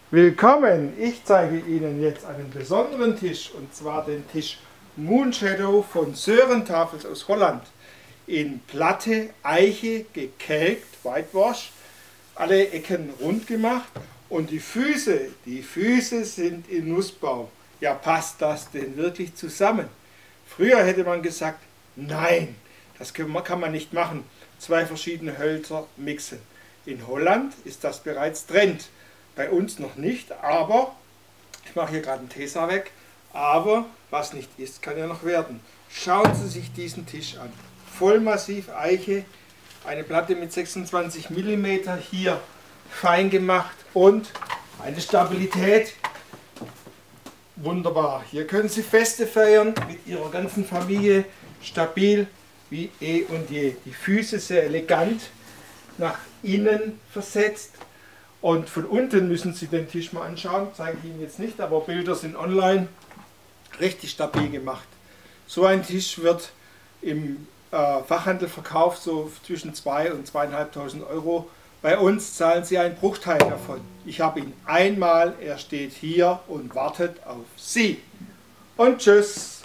Willkommen! Ich zeige Ihnen jetzt einen besonderen Tisch, und zwar den Tisch Moonshadow von Sörentafels aus Holland. In Platte, Eiche, gekelkt, Whitewash, alle Ecken rund gemacht und die Füße sind in Nussbaum. Ja, passt das denn wirklich zusammen? Früher hätte man gesagt, nein, das kann man nicht machen, zwei verschiedene Hölzer mixen. In Holland ist das bereits Trend. Bei uns noch nicht, aber, ich mache hier gerade einen Tesa weg, aber was nicht ist, kann ja noch werden. Schauen Sie sich diesen Tisch an. Vollmassiv Eiche, eine Platte mit 26 mm, hier fein gemacht und eine Stabilität. Wunderbar. Hier können Sie Feste feiern mit Ihrer ganzen Familie, stabil wie eh und je. Die Füße sehr elegant nach innen versetzt. Und von unten müssen Sie den Tisch mal anschauen, zeige ich Ihnen jetzt nicht, aber Bilder sind online, richtig stabil gemacht. So ein Tisch wird im Fachhandel verkauft, so zwischen 2.000 und 2.500 Euro. Bei uns zahlen Sie einen Bruchteil davon. Ich habe ihn einmal, er steht hier und wartet auf Sie. Und tschüss!